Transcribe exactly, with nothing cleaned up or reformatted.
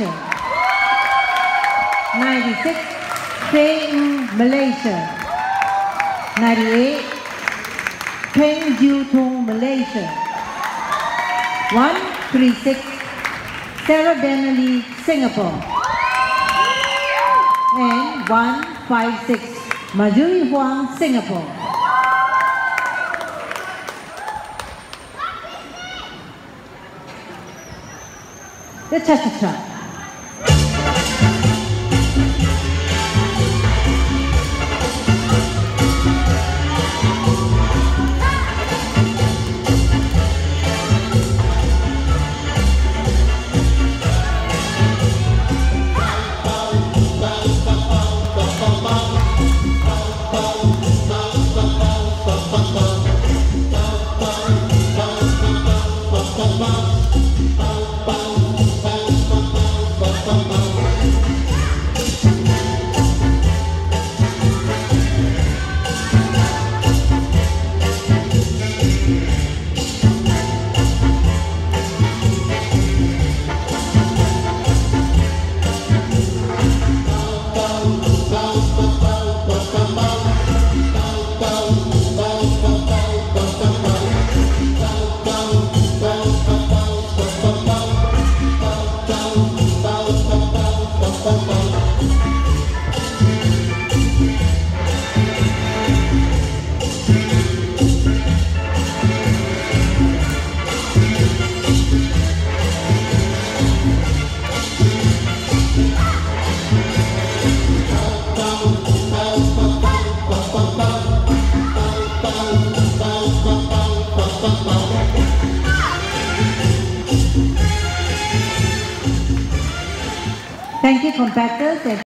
Malaysia. ninety-six, Peng, Malaysia. ninety-eight, Peng Ju Tung, Malaysia. one thirty-six, Sarah Denali, Singapore. And one fifty-six, Majuri Huang, Singapore. The cha-cha-cha. Thank you, competitors.